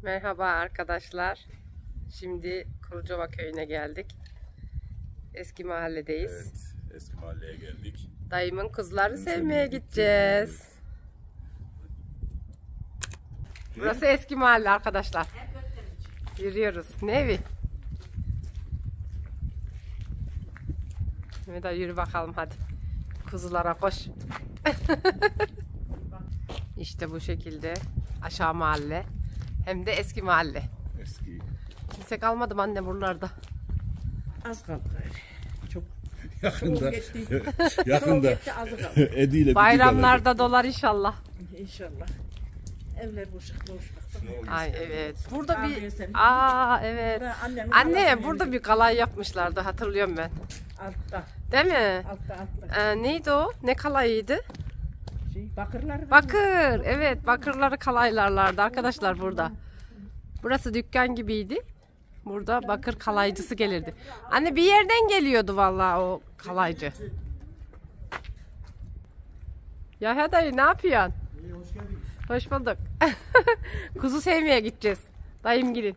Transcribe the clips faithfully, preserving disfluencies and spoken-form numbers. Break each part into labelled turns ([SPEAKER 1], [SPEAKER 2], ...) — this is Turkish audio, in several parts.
[SPEAKER 1] Merhaba arkadaşlar. Şimdi Kurucova köyüne geldik. Eski mahalledeyiz.
[SPEAKER 2] Evet, eski mahalleye geldik.
[SPEAKER 1] Dayımın kızlarını sevmeye gideceğiz. Burası eski mahalle arkadaşlar. Yürüyoruz. Ne evi? Mehmet Ali yürü bakalım hadi. Kuzulara koş. İşte bu şekilde aşağı mahalle. Hem de eski mahalle.
[SPEAKER 2] Eski.
[SPEAKER 1] Kimse kalmadı anne buralarda.
[SPEAKER 3] Az kaldı gayrı. Çok
[SPEAKER 2] Yakında.
[SPEAKER 3] geçti.
[SPEAKER 2] Yakında.
[SPEAKER 3] Geçti, azı kaldı.
[SPEAKER 2] Ediyle bir
[SPEAKER 1] Bayramlarda dolar inşallah.
[SPEAKER 3] İnşallah. Evler boşluk boşluk.
[SPEAKER 1] Ay evet. Burada
[SPEAKER 3] Abi
[SPEAKER 1] bir
[SPEAKER 3] sen-
[SPEAKER 1] aa evet.
[SPEAKER 3] Burada annemin
[SPEAKER 1] Anne
[SPEAKER 3] halasının
[SPEAKER 1] burada
[SPEAKER 3] evi.
[SPEAKER 1] bir kalay yapmışlardı hatırlıyorum ben.
[SPEAKER 3] Altta.
[SPEAKER 1] Değil mi?
[SPEAKER 3] Altta altta.
[SPEAKER 1] Ee, neydi o? Ne kalayıydı?
[SPEAKER 3] Şey, bakırlar var.
[SPEAKER 1] Bakır. Evet, bakırları kalaylarlardı arkadaşlar burada. Burası dükkan gibiydi. Burada bakır kalaycısı gelirdi. Anne bir yerden geliyordu vallahi o kalaycı. Yahya dayı ne yapıyorsun?
[SPEAKER 4] İyi, hoş geldiniz.
[SPEAKER 1] Hoş bulduk. Kuzu sevmeye gideceğiz. Dayım gidin.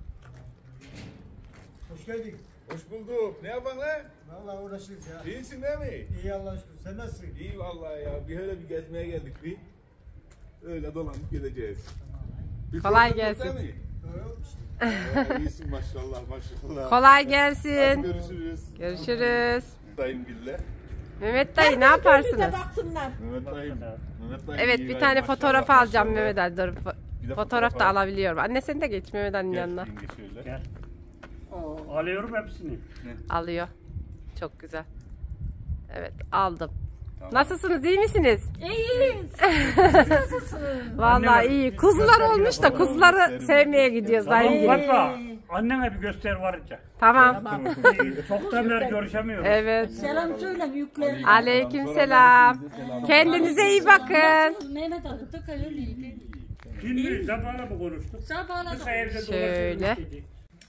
[SPEAKER 4] Hoş geldin.
[SPEAKER 2] Hoş bulduk. Ne yapan lan?
[SPEAKER 4] Vallahi uğraşıyoruz ya.
[SPEAKER 2] İyisin değil mi?
[SPEAKER 4] İyi Allah'a şükür. Sen nasılsın?
[SPEAKER 2] İyi vallahi ya. Bir öyle bir gezmeye geldik bir. Öyle dolanıp gideceğiz. Bir
[SPEAKER 1] Kolay
[SPEAKER 2] problem yok
[SPEAKER 1] gelsin.
[SPEAKER 2] değil mi?
[SPEAKER 4] Yok işte.
[SPEAKER 2] Ya, İyisin maşallah maşallah.
[SPEAKER 1] Kolay
[SPEAKER 2] Hadi
[SPEAKER 1] gelsin.
[SPEAKER 2] görüşürüz.
[SPEAKER 1] Görüşürüz.
[SPEAKER 2] Dayım Gül'le.
[SPEAKER 1] Mehmet dayı ne
[SPEAKER 3] Bir de
[SPEAKER 1] yaparsınız?
[SPEAKER 3] baksınlar.
[SPEAKER 2] Mehmet dayım. Mehmet dayım
[SPEAKER 1] Evet
[SPEAKER 2] iyi
[SPEAKER 1] bir
[SPEAKER 2] gayet
[SPEAKER 1] tane
[SPEAKER 2] maşallah,
[SPEAKER 1] fotoğraf alacağım
[SPEAKER 2] maşallah.
[SPEAKER 1] Mehmet Ali. Dur.
[SPEAKER 2] Bir de
[SPEAKER 1] Fotoğraf
[SPEAKER 2] fotoğraf
[SPEAKER 1] da
[SPEAKER 2] al.
[SPEAKER 1] alabiliyorum. Anne sen de geç Mehmet Ali'nin
[SPEAKER 2] Gel,
[SPEAKER 1] yanına.
[SPEAKER 2] yenge şöyle.
[SPEAKER 5] Gel. Alıyorum hepsini.
[SPEAKER 1] Alıyor. Çok güzel. Evet aldım.
[SPEAKER 2] Tamam.
[SPEAKER 1] Nasılsınız iyi misiniz?
[SPEAKER 3] İyiyiz.
[SPEAKER 1] Vallahi
[SPEAKER 5] Anne,
[SPEAKER 1] iyi.
[SPEAKER 5] bir
[SPEAKER 1] Kuzular
[SPEAKER 5] göster
[SPEAKER 1] olmuş da
[SPEAKER 5] yine bana.
[SPEAKER 1] kuzuları
[SPEAKER 2] Gösterim.
[SPEAKER 1] sevmeye gidiyoruz.
[SPEAKER 5] Tamam
[SPEAKER 1] dayım.
[SPEAKER 5] Fatma. Annene bir göster varınca.
[SPEAKER 1] Tamam.
[SPEAKER 5] Çoktan beri görüşemiyoruz.
[SPEAKER 1] Evet.
[SPEAKER 6] Selam söyle büyüklerine.
[SPEAKER 1] Aleykümselam. Kendinize iyi bakın.
[SPEAKER 6] Mehmet Ali da öyleydi.
[SPEAKER 5] Şimdi sabahla mı konuştuk?
[SPEAKER 6] Sabahla
[SPEAKER 5] Kısa
[SPEAKER 6] da.
[SPEAKER 5] evde
[SPEAKER 1] Şöyle.
[SPEAKER 5] dolaşıyoruz dedi.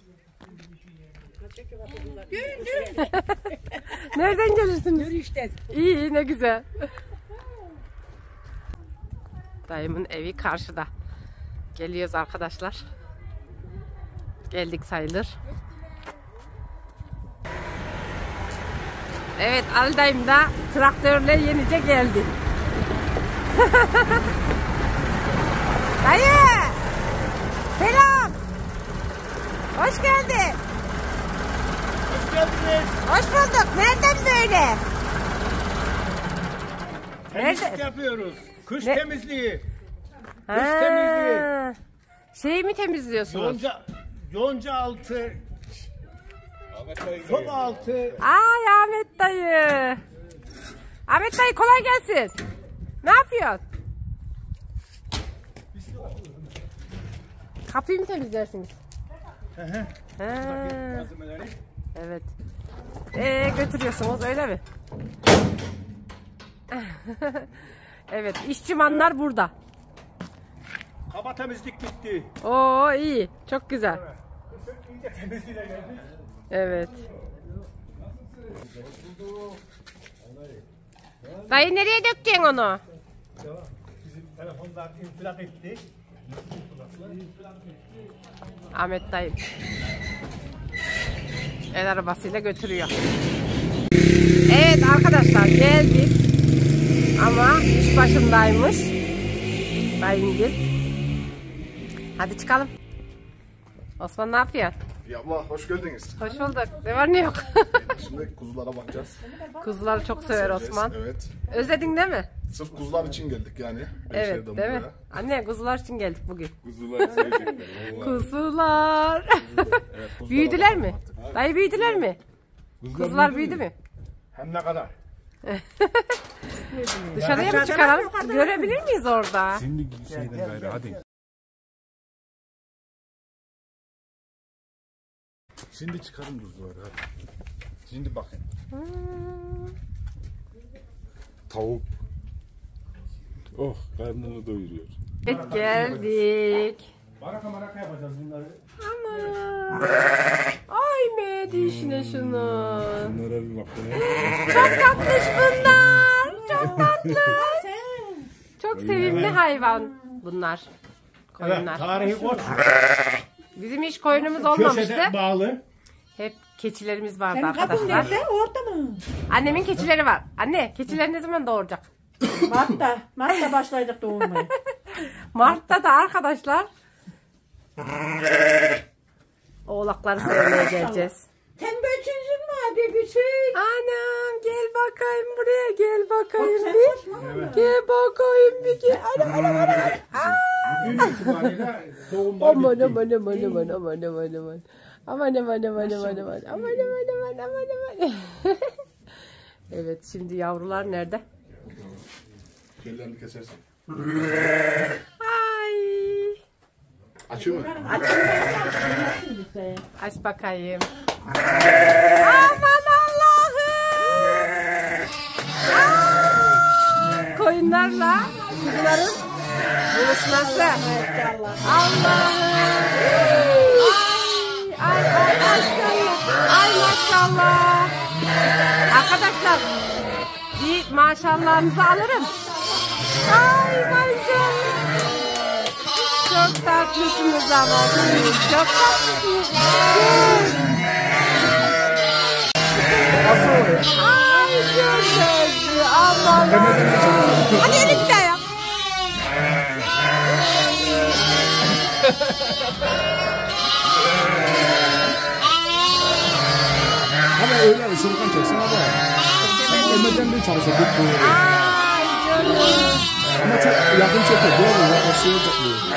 [SPEAKER 1] Nereden gelirsiniz?
[SPEAKER 3] Yürüyüşten.
[SPEAKER 1] İyi iyi, ne güzel. Dayımın evi karşıda. Geliyoruz arkadaşlar. Geldik sayılır. Evet Ali dayım da traktörle yenice geldi. Dayı! Selam! Hoş geldin.
[SPEAKER 4] Hoş geldiniz.
[SPEAKER 1] Hoş bulduk. Nereden böyle?
[SPEAKER 4] Temizlik
[SPEAKER 1] Nerede?
[SPEAKER 4] yapıyoruz. Kış
[SPEAKER 1] Ne?
[SPEAKER 4] temizliği.
[SPEAKER 1] Ha,
[SPEAKER 4] temizliği.
[SPEAKER 1] Şeyi mi temizliyorsunuz?
[SPEAKER 4] Yonca, yonca altı,
[SPEAKER 2] Ahmet dayı
[SPEAKER 4] soba
[SPEAKER 2] geliyor.
[SPEAKER 4] altı.
[SPEAKER 1] Ay Ahmet dayı. Ahmet dayı kolay gelsin. Ne yapıyorsun? Kapıyı mı temizlersiniz?
[SPEAKER 4] Hı hı.
[SPEAKER 1] Ha,
[SPEAKER 4] Malzemeleri.
[SPEAKER 1] evet. Ee, götürüyorsunuz öyle mi? Evet, işçimanlar burada.
[SPEAKER 4] Kaba temizlik bitti.
[SPEAKER 1] Oo iyi, çok güzel.
[SPEAKER 4] Kışın iyice temizliğe geldik.
[SPEAKER 1] Evet. Dayı nereye dökeceksin onu?
[SPEAKER 4] Bizim telefonlar infilak etti.
[SPEAKER 1] Ahmet dayım. El arabasıyla götürüyor. Evet arkadaşlar geldik. Ama iş başındaymış. Dayımgil. Hadi çıkalım. Osman ne yapıyor?
[SPEAKER 7] Ya Allah hoş geldiniz.
[SPEAKER 1] Hoş bulduk. Ne var ne yok.
[SPEAKER 7] Şimdi kuzulara bakacağız.
[SPEAKER 1] Kuzuları çok sever Osman.
[SPEAKER 7] Evet.
[SPEAKER 1] Özledin değil mi?
[SPEAKER 7] Sırf kuzular için geldik yani.
[SPEAKER 1] Evet
[SPEAKER 7] Beyşehir'den
[SPEAKER 1] değil mi?
[SPEAKER 7] buraya.
[SPEAKER 1] Anne kuzular için geldik bugün.
[SPEAKER 2] Kuzular sevecekler. vallahi.
[SPEAKER 1] Kuzular.
[SPEAKER 7] Evet, kuzulara
[SPEAKER 1] Büyüdüler
[SPEAKER 7] bakalım
[SPEAKER 1] mi?
[SPEAKER 7] artık.
[SPEAKER 1] Dayı büyüdüler mi? Kuzular büyüdü mü?
[SPEAKER 4] Hem ne kadar?
[SPEAKER 1] Dışarıya mı çıkaralım? Görebilir miyiz orada?
[SPEAKER 2] Şimdi şeyden gayrı hadi. Şimdi çıkarın kuzuları hadi. Şimdi bakın. Tavuk. Oh karnını doyuruyor.
[SPEAKER 1] Evet geldik.
[SPEAKER 4] Baraka maraka yapacağız bunları.
[SPEAKER 1] Ama. Ay me dişine şunu.
[SPEAKER 2] Bunlara bir bakın.
[SPEAKER 1] Çok tatlış bunlar. Çok tatlı. Çok sevimli hayvan bunlar. koyunlar.
[SPEAKER 4] Evet, tarihi koç.
[SPEAKER 1] Bizim hiç koyunumuz olmamıştı.
[SPEAKER 4] Köşede bağlı.
[SPEAKER 1] Hep keçilerimiz vardı
[SPEAKER 3] Senin kapın
[SPEAKER 1] arkadaşlar.
[SPEAKER 3] nerede? Orada mı?
[SPEAKER 1] Annemin keçileri var. Anne keçiler ne zaman doğuracak?
[SPEAKER 3] Mart'ta. Mart'ta başlayacak doğurmaya.
[SPEAKER 1] Mart'ta da arkadaşlar. Oğlakları sevmeye geleceğiz.
[SPEAKER 3] Tembel çocuğum var bebişim.
[SPEAKER 1] Anam gel bakayım buraya gel bakayım
[SPEAKER 3] Sen
[SPEAKER 1] bir.
[SPEAKER 3] koşma.
[SPEAKER 1] Gel bakayım bir gel. Anam anam anam.
[SPEAKER 4] Bugün itibariyle doğumlar
[SPEAKER 1] Aman
[SPEAKER 4] bitti.
[SPEAKER 1] aman aman aman aman aman aman. Aman aman aman aman aman. Aman aman aman aman aman. Evet şimdi yavrular nerede?
[SPEAKER 7] Kellerini kesersin.
[SPEAKER 1] Ay.
[SPEAKER 7] Açıyor mu?
[SPEAKER 1] Aç bakayım. Aman Allah'ım. Aa! Koyunlarla kuzuların buluşması. Allah'ım. Ay ay maşallah. Ay maşallah. Arkadaşlar bir maşallahınızı alırım. Ay maşallah. Çok tatlısınız ama siz. Çok tatlısınız. Ay çok tatlı. Aman Allah'ım. Hadi elimde ya.
[SPEAKER 7] Ama öyle ısırıkan çeksin ama. Emre'den bir çalışıyor.
[SPEAKER 1] Ay canım.
[SPEAKER 7] Ama çok yakın çekiyor. Doğru ya. O suyu topluyor.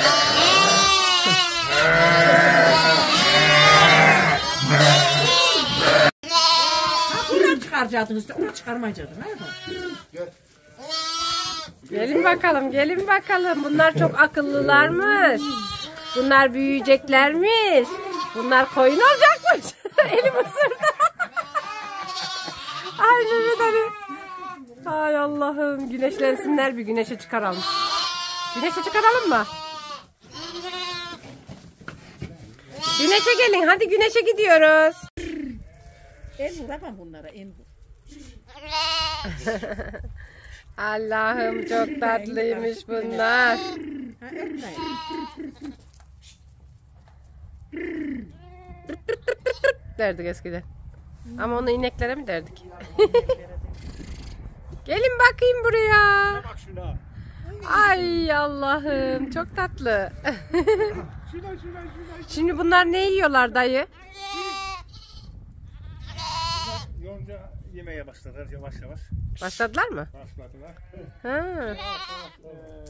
[SPEAKER 3] Buradan çıkaracaktın işte. Onu çıkarmayacaktın. Ha?
[SPEAKER 1] Gelin bakalım, gelin bakalım. Bunlar çok akıllılarmış. Bunlar büyüyeceklermiş. Bunlar koyun olacakmış. Elim ısırdı. Ay Mehmet Ali. Ay Allah'ım. Güneşlensinler bir güneşe çıkaralım. Güneşe çıkaralım mı? Güneşe gelin. Hadi güneşe gidiyoruz.
[SPEAKER 3] En vuramam bunlara. En vur.
[SPEAKER 1] Allah'ım çok tatlıymış bunlar.
[SPEAKER 3] Ha öpme.
[SPEAKER 1] Derdik eskiden. Ama onu ineklere mi derdik? Gelin bakayım buraya.
[SPEAKER 4] Bak şuna.
[SPEAKER 1] Ay Allah'ım çok tatlı.
[SPEAKER 4] Şuna şuna şuna.
[SPEAKER 1] Şimdi bunlar ne yiyorlar dayı?
[SPEAKER 4] Yonca yemeye başladılar yavaş yavaş.
[SPEAKER 1] Başladılar mı?
[SPEAKER 4] Başladılar.
[SPEAKER 1] Ha.
[SPEAKER 4] Eee,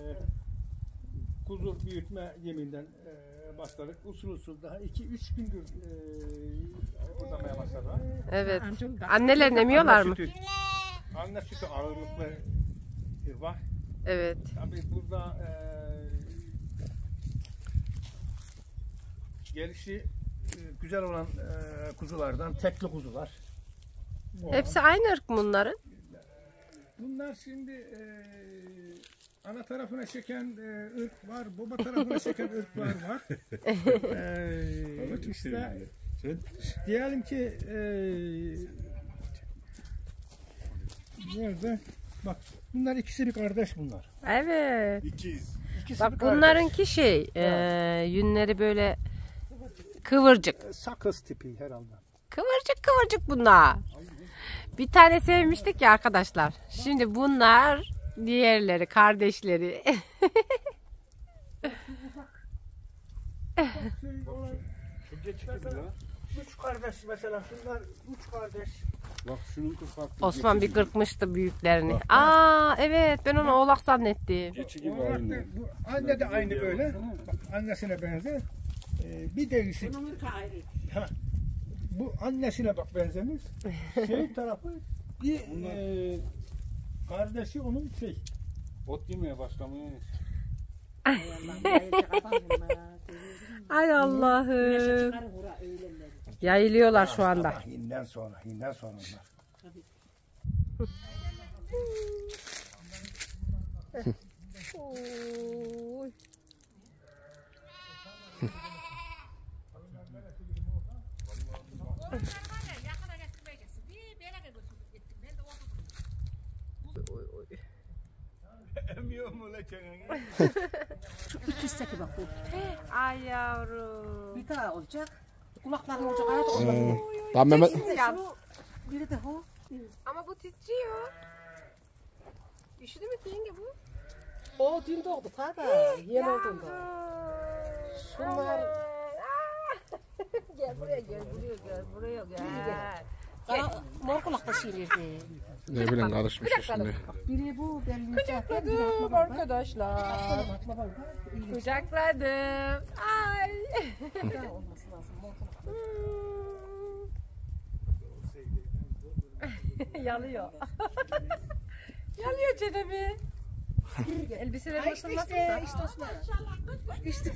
[SPEAKER 4] kuzu büyütme yeminden eee, başladık. Usul usul daha iki üç gündür eee uzamaya başladılar.
[SPEAKER 1] Evet. Anneler emiyorlar mı?
[SPEAKER 4] Sütü, anne sütü ağırlıklı var.
[SPEAKER 1] Evet.
[SPEAKER 4] Tabii burada eee gelişi eee, güzel olan eee, kuzulardan tekli kuzular.
[SPEAKER 1] Hepsi aynı ırk mı bunların?
[SPEAKER 4] Bunlar şimdi eee ana tarafına çeken eee, ırk var, baba tarafına çeken ırklar var. Eee işte diyelim ki eee nerede? Bak bunlar ikisi bir kardeş bunlar.
[SPEAKER 1] Evet.
[SPEAKER 2] İkiz.
[SPEAKER 4] İkisi
[SPEAKER 1] Bak
[SPEAKER 4] bir kardeş.
[SPEAKER 1] bunlarınki şey, e, yünleri böyle kıvırcık.
[SPEAKER 4] Sakız tipi herhalde.
[SPEAKER 1] Kıvırcık kıvırcık bunlar. Bir tane sevmiştik ya arkadaşlar. Şimdi bunlar diğerleri, kardeşleri.
[SPEAKER 4] Üç kardeş mesela şunlar üç kardeş.
[SPEAKER 2] Bak şunun kırk farklı.
[SPEAKER 1] Osman bir kırpmıştı büyüklerini. Aa evet ben onu oğlak zannettim.
[SPEAKER 2] Geçi gibi
[SPEAKER 4] Onlar
[SPEAKER 2] aynı.
[SPEAKER 4] da, bu anne de aynı böyle. Bak, annesine benzer. Ee, bir değişik. Ha, bu annesine bak benzemez. Şey tarafı bir e, kardeşi onun şey.
[SPEAKER 2] Ot yemeye başlamıyor.
[SPEAKER 1] Ay Allah'ım. Yayılıyorlar şu anda.
[SPEAKER 4] Ah, hinden sonra, hinden sonra onlar.
[SPEAKER 1] Oy.
[SPEAKER 2] Emiyor mu la çeneni?
[SPEAKER 3] Şu ikisi bak bu.
[SPEAKER 1] Ay yavrum.
[SPEAKER 3] Bir daha olacak. Kulakların olacak. Hayat olmadı.
[SPEAKER 7] Ee, Tamam Mehmet.
[SPEAKER 3] Şu biri de o.
[SPEAKER 1] Ama bu titriyor. Üşüdü mü yenge bu?
[SPEAKER 3] O dün doğdu ta da. Yeni olduğunda.
[SPEAKER 1] Şunlar. Gel buraya gel buraya gel buraya gel.
[SPEAKER 3] Kara, mor kulakta şiirdi.
[SPEAKER 7] Ne bileyim karışmış şimdi.
[SPEAKER 3] Biri bu belli zaten. Biri atma
[SPEAKER 1] Kucakladım
[SPEAKER 3] baba.
[SPEAKER 1] arkadaşlar.
[SPEAKER 3] Atma baba.
[SPEAKER 1] Kucakladım. Ay.
[SPEAKER 3] Bir daha olması lazım. Mor kulak.
[SPEAKER 1] Yanıyor. Yanıyor çenemi. Elbiseleri ısınmasın da.
[SPEAKER 3] İşte Osman. İşte.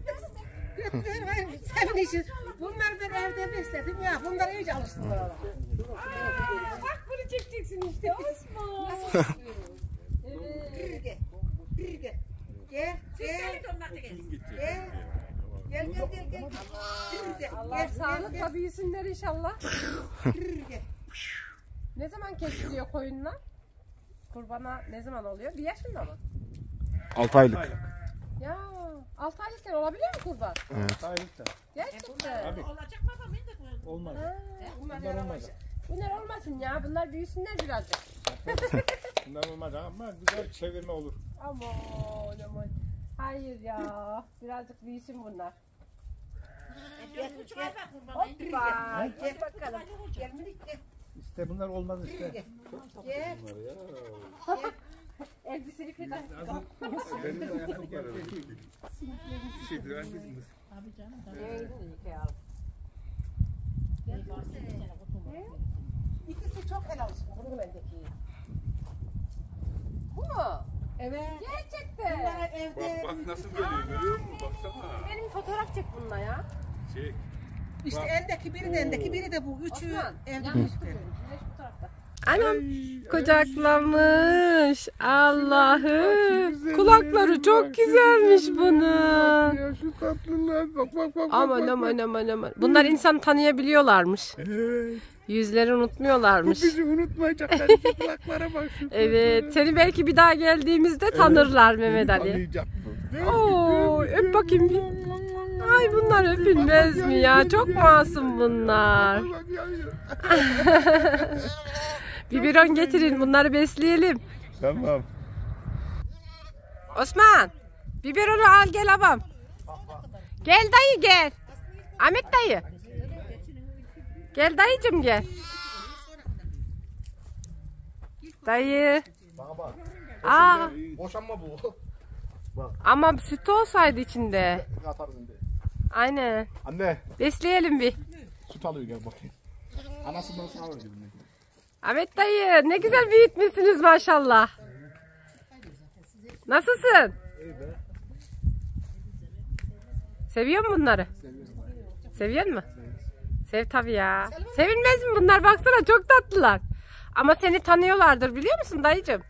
[SPEAKER 3] Senin için. Bunlar ben evde besledim ya. Bunlar iyice alıştılar.
[SPEAKER 1] Aa, bak bunu çekeceksin işte Osman.
[SPEAKER 3] Evet. Gel. Gel. Gel. Gel. Gel gel gel gel. Gel.
[SPEAKER 1] Allah sağlıkla büyüsünler inşallah.
[SPEAKER 3] Gel.
[SPEAKER 1] Ne zaman kesiliyor koyunlar? Kurbana ne zaman oluyor? Bir yaşında mı?
[SPEAKER 7] altı aylık.
[SPEAKER 1] Ya altı aylıkken olabiliyor mu kurban?
[SPEAKER 4] Aylıkta.
[SPEAKER 1] Gerçekten.
[SPEAKER 3] Olacak babam indik.
[SPEAKER 4] Olmaz.
[SPEAKER 1] Ha,
[SPEAKER 3] Bunlar
[SPEAKER 4] Bunlar olmaz.
[SPEAKER 1] bunlar olmasın ya. Bunlar büyüsünler birazcık.
[SPEAKER 4] Bunlar olmaz ama güzel çevirme olur.
[SPEAKER 1] Aman aman. Hayır ya. Birazcık büyüsün bunlar.
[SPEAKER 3] Gel. Gel.
[SPEAKER 1] Hoppa. Gel bakalım.
[SPEAKER 3] Gel minik gel.
[SPEAKER 4] İşte bunlar olmaz işte.
[SPEAKER 3] Gel.
[SPEAKER 1] Elbiseli feda.
[SPEAKER 2] Benim de ayakkabılar öyle. Şeydir hangisiniz?
[SPEAKER 3] İkisi çok helal olsun. Bunu bendeki.
[SPEAKER 1] Bu mu?
[SPEAKER 3] Evet.
[SPEAKER 1] Gerçekten.
[SPEAKER 3] Bunlar evde.
[SPEAKER 2] Bak bak nasıl dönüyor görüyor musun? Baksana.
[SPEAKER 1] Benim fotoğraf çek bununla ya.
[SPEAKER 2] Çek.
[SPEAKER 3] İşte endeki biri de endeki biri de bu. Üçü
[SPEAKER 1] Osman.
[SPEAKER 3] evde
[SPEAKER 1] Yanlış
[SPEAKER 3] işte.
[SPEAKER 1] koyuyorum. Güneş bu tarafta. Anam kucaklamış. Allah'ım. Kulakları çok güzelmiş bunun.
[SPEAKER 2] Ya şu tatlılar bak bak bak.
[SPEAKER 1] Aman aman aman aman. Bunlar insanı tanıyabiliyorlarmış.
[SPEAKER 2] Evet.
[SPEAKER 1] Yüzleri unutmuyorlarmış.
[SPEAKER 2] Bizi unutmayacaklar. Şu kulaklara bak şu.
[SPEAKER 1] Evet. Seni belki bir daha geldiğimizde tanırlar Mehmet Ali.
[SPEAKER 2] Tanıyacak bu.
[SPEAKER 1] Oo, öp bakayım bir. Ay bunlar öpülmez mi ya? Çok masum bunlar.
[SPEAKER 2] Bak yanıyor.
[SPEAKER 1] Biberon getirin bunları besleyelim.
[SPEAKER 2] Tamam.
[SPEAKER 1] Osman. Biberonu al gel abam. Gel dayı gel. Ahmet dayı. Gel dayıcım gel. Dayı.
[SPEAKER 7] Bana bak.
[SPEAKER 1] Aa,
[SPEAKER 7] Boşanma bu.
[SPEAKER 1] ama süt olsaydı içinde.
[SPEAKER 7] Atarız şimdi.
[SPEAKER 1] Aynen.
[SPEAKER 7] Anne.
[SPEAKER 1] Besleyelim bir.
[SPEAKER 7] Süt alıyor gel bakayım. Anasından sağ ver gibi.
[SPEAKER 1] Ahmet dayı ne güzel büyütmüşsünüz maşallah. Nasılsın? Seviyor musun bunları? Seviyor musun? Sev tabii ya. Sevilmez mi bunlar? Baksana çok tatlılar. Ama seni tanıyorlardır biliyor musun dayıcım?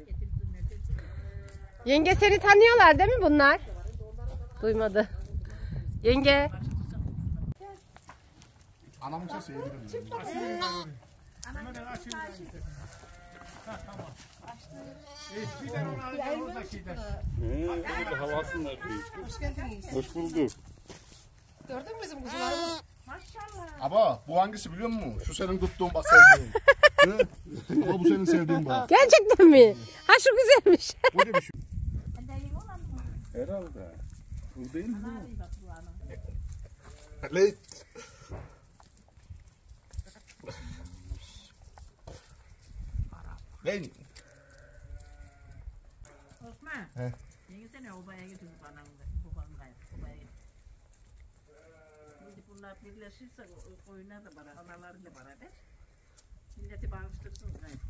[SPEAKER 1] Yenge seni tanıyorlar değil mi bunlar? Duymadı. Yenge.
[SPEAKER 7] Anamın sesi yedirim.
[SPEAKER 2] Ee, havasını atıyor. Hoş bulduk.
[SPEAKER 3] Gördün mü bizim kuzularımız?
[SPEAKER 7] Aba bu hangisi biliyor musun? Şu senin tuttuğun bak sevdiğin. Hı? Ama bu senin sevdiğin bak.
[SPEAKER 1] Gerçekten mi? Ha şu güzelmiş.
[SPEAKER 7] Bu gibi şu.
[SPEAKER 2] Herhalde. Bu değil mi?
[SPEAKER 7] Leyt. Leyt.
[SPEAKER 3] Osman.
[SPEAKER 7] He.
[SPEAKER 3] Yenge seni obaya götür babanla. Babanla obaya götür. Şimdi bunlar birleşirse oynar da beraber, analarıyla beraber. Milleti bağıştırsın.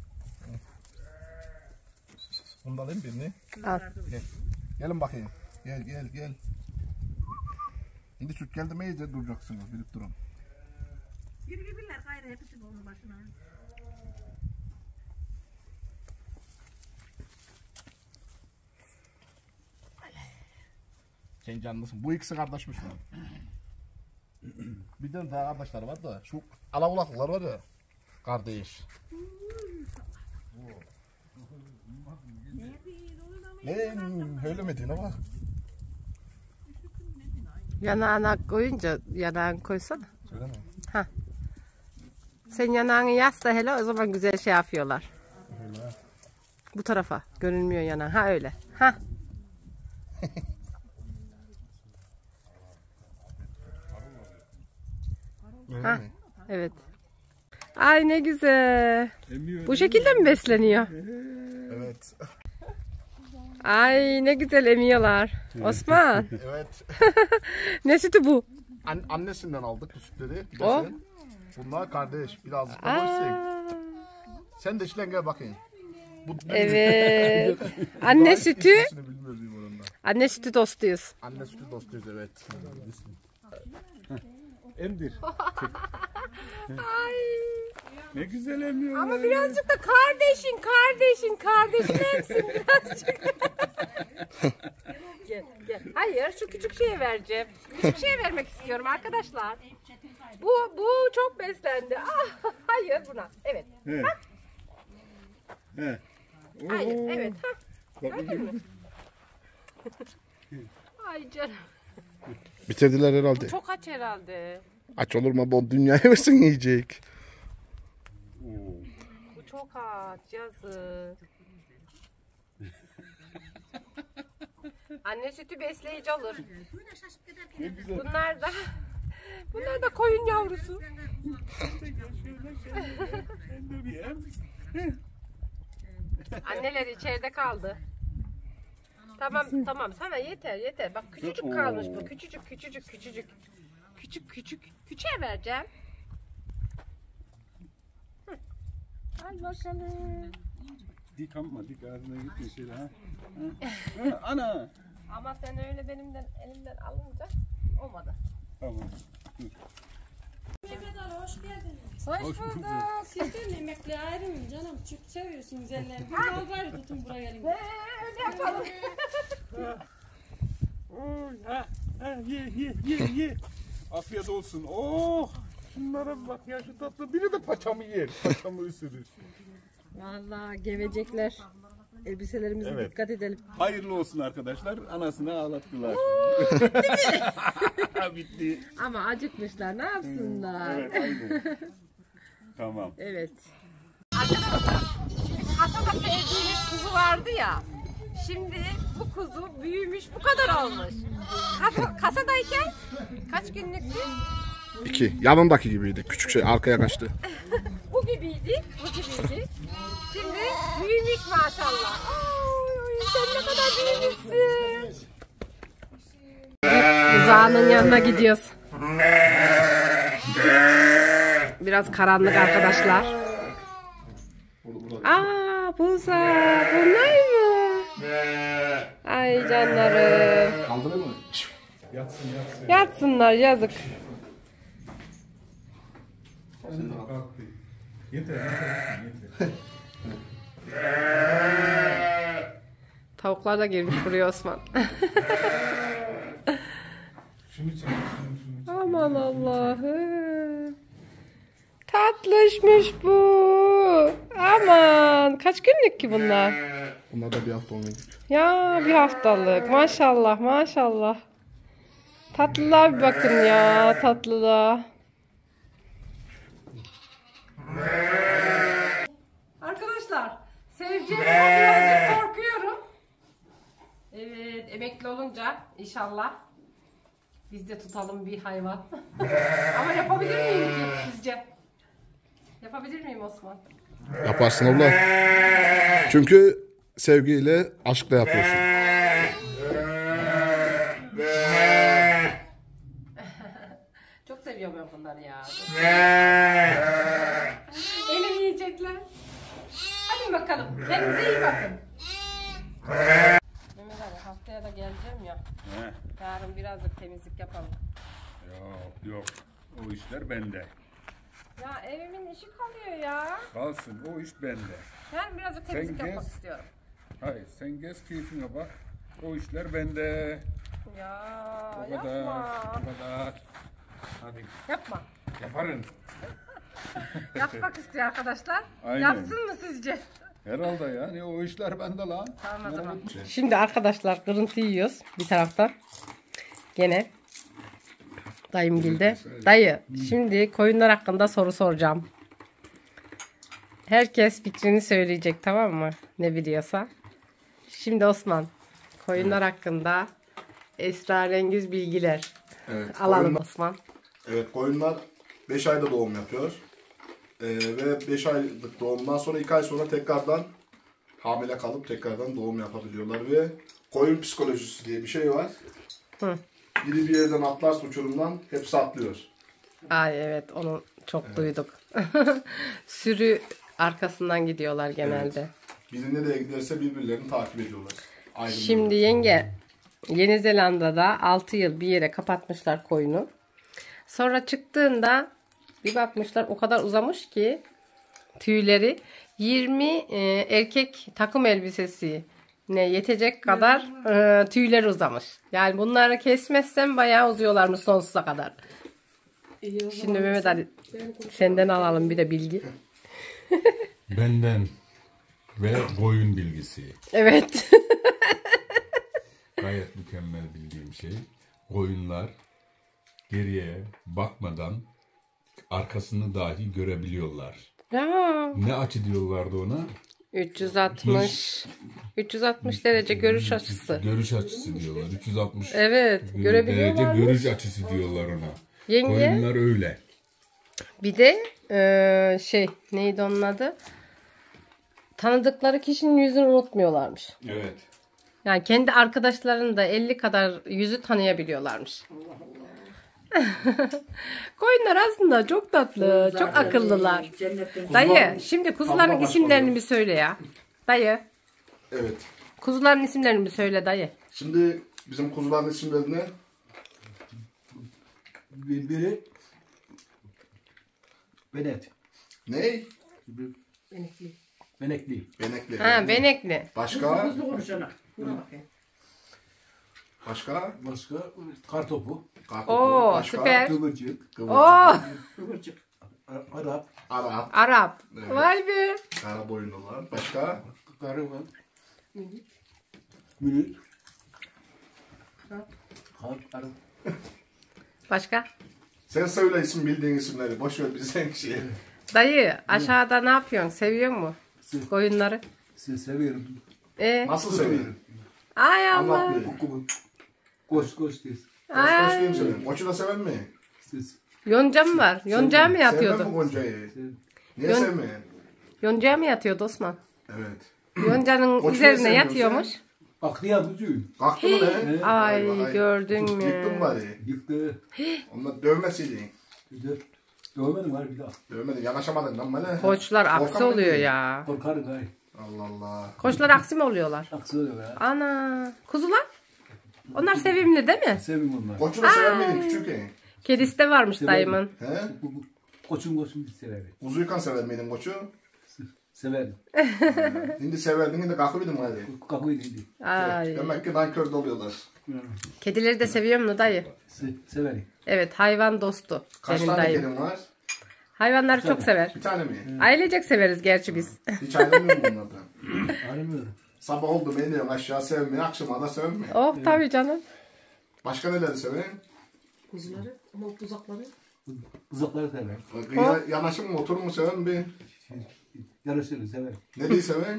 [SPEAKER 7] Bunu da alayım birini.
[SPEAKER 1] Al.
[SPEAKER 7] Gel. Gelin bakayım. Gel gel gel. Şimdi süt geldi mi iyice duracaksınız. Bilip durun.
[SPEAKER 3] Yürü gibiler gayrı hepsi onun başına.
[SPEAKER 7] Sen canlısın. Bu ikisi kardeşmiş lan. Bir tane daha kardeşler var da. Şu alakulaklılar var ya. Kardeş.
[SPEAKER 3] Ne bileyim oğlum
[SPEAKER 7] Lan öyle mi diyorsun ama?
[SPEAKER 1] Yanağına koyunca yanağını koysana.
[SPEAKER 7] Söyle mi?
[SPEAKER 1] Sen yanağını yasla hele o zaman güzel şey yapıyorlar.
[SPEAKER 7] Öyle.
[SPEAKER 1] Bu tarafa görünmüyor yanağın. Ha öyle. Ha.
[SPEAKER 7] Öyle
[SPEAKER 1] Ha.
[SPEAKER 7] mi?
[SPEAKER 1] Evet. Ay ne güzel. Bu şekilde mi besleniyor?
[SPEAKER 7] Evet.
[SPEAKER 1] Ay ne güzel emiyorlar. Osman.
[SPEAKER 7] Evet.
[SPEAKER 1] Ne sütü bu?
[SPEAKER 7] An annesinden aldık bu sütleri. Bir de
[SPEAKER 1] O?
[SPEAKER 7] sen. Bunlar kardeş. Birazcık da boşsun.
[SPEAKER 1] Aa,
[SPEAKER 7] Sen de işlen gel bakayım. Bu,
[SPEAKER 1] evet. Anne sütü.
[SPEAKER 7] İsmini bilmiyorum onunla.
[SPEAKER 1] Anne sütü dostuyuz.
[SPEAKER 7] Anne sütü dostuyuz evet.
[SPEAKER 2] Emdir.
[SPEAKER 1] Ay.
[SPEAKER 2] Ne güzel emiyor.
[SPEAKER 1] Ama birazcık da kardeşin, kardeşin, kardeşin emsin birazcık. Gel, gel. Hayır, şu küçük şeye vereceğim. Küçük şeye vermek istiyorum arkadaşlar. Bu, bu çok beslendi. Ah, hayır buna. Evet.
[SPEAKER 2] He. He.
[SPEAKER 1] Hayır, evet. Ha.
[SPEAKER 2] Bak,
[SPEAKER 1] Gördün mü? Ay canım.
[SPEAKER 7] Bitirdiler herhalde.
[SPEAKER 1] Çok aç herhalde.
[SPEAKER 7] Aç olur mu? Bu dünyaya versin yiyecek.
[SPEAKER 1] Bu çok aç. Yazık. Anne sütü besleyici olur.
[SPEAKER 2] ne güzel.
[SPEAKER 1] Bunlar da bunlar da koyun yavrusu. Anneler içeride kaldı. Tamam tamam sana yeter yeter. Bak küçücük kalmış bu. Küçücük küçücük küçücük. Küçük küçük. Küçüğe vereceğim. Hı. Al bakalım.
[SPEAKER 2] Dik ama dik ağzına gitme şöyle ha. Ha. Ha, ana.
[SPEAKER 1] Ama sen öyle benimden elimden alınca olmadı.
[SPEAKER 2] Tamam.
[SPEAKER 6] Hoş geldiniz.
[SPEAKER 1] Hoş bulduk.
[SPEAKER 6] Sizden emekli ayrılın canım. Çok seviyorsunuz ellerini. Bir daha gayrı tutun buraya gelin.
[SPEAKER 1] Ee, öyle yapalım.
[SPEAKER 2] Oy, ha, ha, ye ye ye ye. Afiyet olsun. Oh. Şunlara bak ya şu tatlı. Biri de paçamı yer. Paçamı ısırır.
[SPEAKER 1] Vallahi gevecekler. Elbiselerimize
[SPEAKER 2] Evet.
[SPEAKER 1] dikkat edelim.
[SPEAKER 2] Hayırlı olsun arkadaşlar. Anasını ağlattılar. Bitti.
[SPEAKER 1] Ama acıkmışlar. Ne yapsınlar?
[SPEAKER 2] Evet aynen. Tamam.
[SPEAKER 1] Evet. Arkadaşlar, kasada sevdiğimiz kuzu vardı ya. Şimdi bu kuzu büyümüş, bu kadar olmuş. Kas- kasadayken kaç günlüktü?
[SPEAKER 7] İki. Yanındaki gibiydi. Küçük şey arkaya kaçtı.
[SPEAKER 1] Bu gibiydi, bu gibiydi. Şimdi büyümüş maşallah. Ay, sen ne kadar büyümüşsün. Buzağının yanına gidiyoruz. Biraz karanlık arkadaşlar. Aa, buzağı. Bunlar mı? Ay canlarım.
[SPEAKER 7] Kaldırır mı?
[SPEAKER 2] Yatsın yatsın.
[SPEAKER 1] Yatsınlar yazık.
[SPEAKER 2] Kalktı. Yeter yeter yeter.
[SPEAKER 1] Tavuklar da girmiş buraya Osman.
[SPEAKER 2] Şunu çek. Şunu, şunu.
[SPEAKER 1] Aman Allah'ım. Tatlışmış bu. Aman. Kaç günlük ki bunlar?
[SPEAKER 7] Bunlar da bir hafta olmuyor.
[SPEAKER 1] Ya bir haftalık. Maşallah maşallah. Tatlılığa bir bakın ya. Tatlılığa. Arkadaşlar. Seveceğimden birazcık korkuyorum. Evet. Emekli olunca inşallah biz de tutalım bir hayvan. Ama yapabilir miyim ki sizce? Yapabilir miyim Osman?
[SPEAKER 7] Yaparsın abla. Çünkü sevgiyle, aşkla yapıyorsun.
[SPEAKER 1] Çok seviyorum ben bunları ya. Beni yiyecekler. Hadi bakalım. Kendinize iyi bakın. Mehmet abi haftaya da geleceğim ya.
[SPEAKER 2] He.
[SPEAKER 1] Yarın birazcık temizlik yapalım.
[SPEAKER 2] Yok yok. O işler bende.
[SPEAKER 1] Ya evimin işi kalıyor ya.
[SPEAKER 2] Kalsın o iş bende.
[SPEAKER 1] Ben birazcık
[SPEAKER 2] Sen
[SPEAKER 1] temizlik yapmak
[SPEAKER 2] gez.
[SPEAKER 1] istiyorum.
[SPEAKER 2] Hayır sen gez keyfine bak. O işler bende.
[SPEAKER 1] Ya
[SPEAKER 2] O kadar.
[SPEAKER 1] yapma.
[SPEAKER 2] O kadar. Hadi
[SPEAKER 1] Yapma.
[SPEAKER 2] yaparım.
[SPEAKER 1] Yapmak istiyor arkadaşlar.
[SPEAKER 2] Aynen.
[SPEAKER 1] Yapsın mı sizce?
[SPEAKER 2] Herhalde yani o işler bende lan.
[SPEAKER 1] Tamam o zaman.
[SPEAKER 2] Şey.
[SPEAKER 1] Şimdi arkadaşlar kırıntı yiyoruz bir taraftan. Gene. Dayımgilde. Dayı şimdi koyunlar hakkında soru soracağım. Herkes fikrini söyleyecek, tamam mı? Ne biliyorsa. Şimdi Osman, koyunlar hakkında esrarengiz bilgiler
[SPEAKER 7] Evet,
[SPEAKER 1] alalım
[SPEAKER 7] koyunlar,
[SPEAKER 1] Osman.
[SPEAKER 7] evet, koyunlar beş ayda doğum yapıyor. Ee, ve beş aylık doğumdan sonra iki ay sonra tekrardan hamile kalıp tekrardan doğum yapabiliyorlar ve koyun psikolojisi diye bir şey var.
[SPEAKER 1] Hı.
[SPEAKER 7] Biri bir yerden atlarsa uçurumdan hepsi atlıyor.
[SPEAKER 1] Ay evet, onu çok duyduk. Sürü arkasından gidiyorlar genelde.
[SPEAKER 7] Biri nereye giderse birbirlerini takip ediyorlar. Ayrılmıyorlar.
[SPEAKER 1] Şimdi yenge, Yeni Zelanda'da altı yıl bir yere kapatmışlar koyunu. Sonra çıktığında bir bakmışlar o kadar uzamış ki tüyleri yirmi e, erkek takım elbisesi ne yetecek kadar e, tüyleri uzamış. Yani bunları kesmezsen bayağı uzuyorlarmış sonsuza kadar. Şimdi Mehmet Ali senden alalım bir de bilgi.
[SPEAKER 8] Benden ve koyun bilgisi.
[SPEAKER 1] Evet.
[SPEAKER 8] Gayet mükemmel bildiğim şey. Koyunlar geriye bakmadan arkasını dahi görebiliyorlar.
[SPEAKER 1] Ya,
[SPEAKER 8] Ne açı diyorlardı ona?
[SPEAKER 1] üç yüz altmış üç yüz altmış derece görüş açısı.
[SPEAKER 8] Görüş açısı diyorlar. üç yüz altmış
[SPEAKER 1] Evet,
[SPEAKER 8] derece
[SPEAKER 1] görebiliyorlar.
[SPEAKER 8] görüş açısı diyorlar ona.
[SPEAKER 1] Yenge.
[SPEAKER 8] Koyunlar öyle.
[SPEAKER 1] Bir de eee, şey neydi onun adı? Tanıdıkları kişinin yüzünü unutmuyorlarmış.
[SPEAKER 8] Evet.
[SPEAKER 1] Yani kendi arkadaşlarını da elli kadar yüzü tanıyabiliyorlarmış. Koyunlar aslında çok tatlı, çok akıllılar. Dayı, şimdi kuzuların
[SPEAKER 7] Kuzular
[SPEAKER 1] isimlerini
[SPEAKER 7] başka
[SPEAKER 1] bir söyle ya. Dayı,
[SPEAKER 7] Evet.
[SPEAKER 1] kuzuların isimlerini bir söyle dayı.
[SPEAKER 7] Şimdi bizim kuzuların isimlerini
[SPEAKER 4] Bir- Biri Benet.
[SPEAKER 7] ne?
[SPEAKER 4] Benekli.
[SPEAKER 7] Benekli.
[SPEAKER 1] Ha, benekli.
[SPEAKER 7] Başka? Başka?
[SPEAKER 4] Başka kartopu.
[SPEAKER 7] Kartopu.
[SPEAKER 1] Oo,
[SPEAKER 7] Başka?
[SPEAKER 1] süper.
[SPEAKER 4] Kıvırcık.
[SPEAKER 7] Kıvırcık.
[SPEAKER 1] Oo,
[SPEAKER 4] Arap.
[SPEAKER 7] Arap.
[SPEAKER 1] Arap.
[SPEAKER 7] Evet.
[SPEAKER 1] Vay be.
[SPEAKER 7] Kara boyunlular. Başka?
[SPEAKER 4] Karı var. Münir. Harp. Arap.
[SPEAKER 1] Başka?
[SPEAKER 7] Sen söyle isim bildiğin isimleri. Boş ver bize şey.
[SPEAKER 1] Dayı, aşağıda ne yapıyorsun? Seviyor mu koyunları?
[SPEAKER 4] Sizi seviyorum.
[SPEAKER 1] E,
[SPEAKER 7] Nasıl seviyorsun?
[SPEAKER 1] ay
[SPEAKER 7] Anlat
[SPEAKER 1] Allah.
[SPEAKER 7] bir.
[SPEAKER 4] Koş koş diyorsun.
[SPEAKER 7] Koş koş
[SPEAKER 1] Ay.
[SPEAKER 7] diyeyim senin. Koçu da seven mi?
[SPEAKER 4] Siz.
[SPEAKER 1] Yonca mı var? Yoncaya mı
[SPEAKER 7] Sevmem
[SPEAKER 1] yatıyordu?
[SPEAKER 7] mi Gonca'yı? Niye
[SPEAKER 1] Yon-
[SPEAKER 7] sevmeyen?
[SPEAKER 1] Yoncaya mı yatıyordu Osman?
[SPEAKER 7] Evet.
[SPEAKER 1] Yoncanın
[SPEAKER 7] Koçu
[SPEAKER 1] üzerine
[SPEAKER 7] niye sevmiyorsun
[SPEAKER 1] yatıyormuş.
[SPEAKER 4] Aklıya bucuğu.
[SPEAKER 7] Kalktı mı ne?
[SPEAKER 1] Ay,
[SPEAKER 7] Vay vay.
[SPEAKER 1] gördün mü?
[SPEAKER 7] Yıktın bari.
[SPEAKER 4] Yıktı.
[SPEAKER 7] Onunla dövmeseydin.
[SPEAKER 4] Güzel. Görmedim var bir daha.
[SPEAKER 7] Dövmedin. Yanaşamadın lan bana.
[SPEAKER 1] Koçlar aksi
[SPEAKER 7] Korkan
[SPEAKER 1] oluyor
[SPEAKER 7] mıydın?
[SPEAKER 1] ya.
[SPEAKER 4] Korkarım gay.
[SPEAKER 7] Allah Allah.
[SPEAKER 1] Koçlar aksi mi oluyorlar?
[SPEAKER 4] Aksı oluyor ya.
[SPEAKER 1] Ana. Kuzular? Onlar sevimli değil mi?
[SPEAKER 4] Sevim onlar.
[SPEAKER 7] Koçu da seven miydin küçükken?
[SPEAKER 1] Kedisi de varmış
[SPEAKER 4] Severim.
[SPEAKER 1] dayımın.
[SPEAKER 7] He?
[SPEAKER 4] Bu- bu- Koçum koçum bir severim.
[SPEAKER 7] Uzuyken sever miydin koçu?
[SPEAKER 4] Severim.
[SPEAKER 7] Şimdi severdin şimdi kalkıyordun hadi.
[SPEAKER 4] Kakuydu değil.
[SPEAKER 1] Ay.
[SPEAKER 7] Demek ki nankör doluyorlar.
[SPEAKER 1] Kedileri de seviyor mu dayı?
[SPEAKER 4] Se severim.
[SPEAKER 1] Evet, hayvan dostu.
[SPEAKER 7] Kaç
[SPEAKER 1] Senin
[SPEAKER 7] tane
[SPEAKER 1] dayın.
[SPEAKER 7] kedin var?
[SPEAKER 1] Hayvanları çok sever.
[SPEAKER 7] Bir tane mi?
[SPEAKER 1] Ailecek severiz gerçi biz.
[SPEAKER 7] Hiç ayrılmıyor mu bunlardan?
[SPEAKER 4] Aramıyorum.
[SPEAKER 7] Sabah oldu mu iniyorsun aşağı sevmeye, akşama da sevmeye.
[SPEAKER 1] Oh tabii canım.
[SPEAKER 7] Başka neleri seven?
[SPEAKER 3] Kuzuları ama uzakları.
[SPEAKER 4] Uzakları severim.
[SPEAKER 7] Ya, yanaşım mı otur mu seven bir?
[SPEAKER 4] Yarışırız severim.
[SPEAKER 7] Ne diye seven?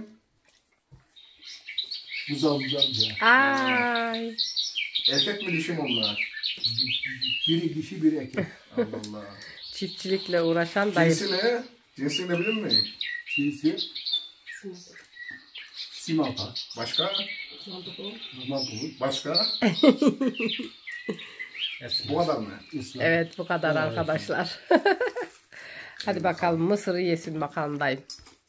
[SPEAKER 4] Buzağı buzağı buzağı.
[SPEAKER 1] Ay.
[SPEAKER 7] Erkek mi dişi mi onlar?
[SPEAKER 4] Biri dişi biri erkek.
[SPEAKER 7] Allah Allah.
[SPEAKER 1] Çiftçilikle uğraşan dayı.
[SPEAKER 7] Cinsi ne? Cinsini de bilir mi?
[SPEAKER 4] Cinsi Simalta.
[SPEAKER 7] Başka?
[SPEAKER 4] Maltulu.
[SPEAKER 7] Başka? Bu kadar mı?
[SPEAKER 4] İslam.
[SPEAKER 1] Evet bu kadar arkadaşlar. Hadi bakalım mısırı yesin bakalım dayım.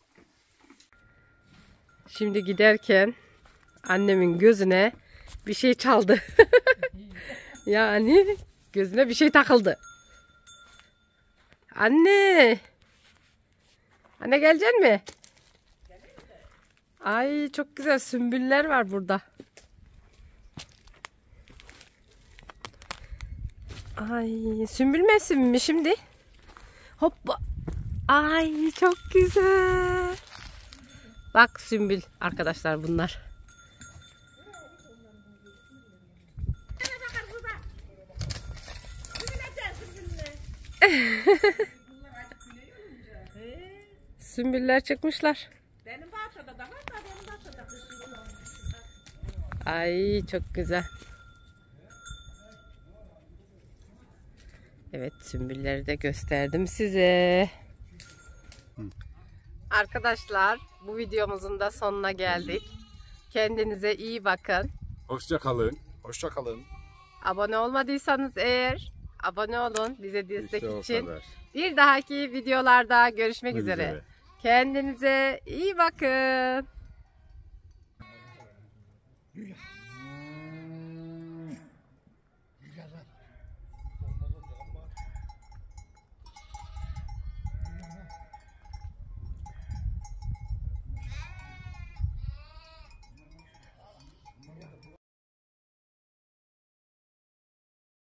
[SPEAKER 1] Şimdi giderken annemin gözüne bir şey çaldı. Yani gözüne bir şey takıldı. Anne. Anne gelecek mi? Ay çok güzel sümbüller var burada. Ay sümbül mevsimi mi şimdi? Hoppa. Ay çok güzel. Bak sümbül arkadaşlar bunlar. Sümbüller çıkmışlar.
[SPEAKER 3] Benim bahçede de var da benim bahçede.
[SPEAKER 1] Ay çok güzel. Evet, sümbülleri de gösterdim size. Arkadaşlar, bu videomuzun da sonuna geldik. Kendinize iyi bakın.
[SPEAKER 8] Hoşça kalın.
[SPEAKER 7] Hoşça kalın.
[SPEAKER 1] Abone olmadıysanız eğer abone olun bize destek
[SPEAKER 8] İşte o
[SPEAKER 1] için.
[SPEAKER 8] kadar.
[SPEAKER 1] Bir dahaki videolarda görüşmek
[SPEAKER 8] Görüşmek
[SPEAKER 1] üzere.
[SPEAKER 8] üzere.
[SPEAKER 1] Kendinize iyi bakın.